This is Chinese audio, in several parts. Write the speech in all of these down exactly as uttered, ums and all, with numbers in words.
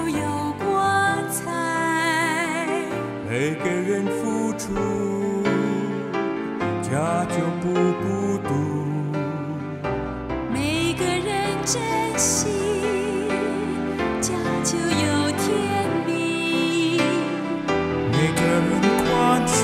就有光彩。 每个人付出，家就不孤独。 每个人珍惜，家就有甜蜜。 每个人宽恕，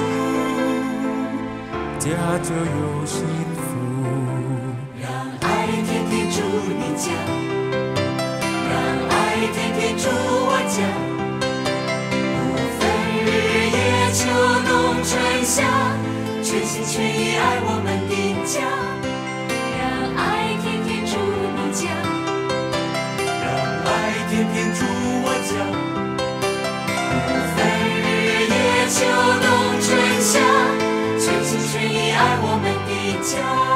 家就有幸福。 让爱天天住你家，让爱天天住我家，不分日夜秋冬春夏，全心全意爱我们的家。 让爱天天住你家， 让爱天天住我家，不分日夜秋冬春夏，全心全意爱我们的家。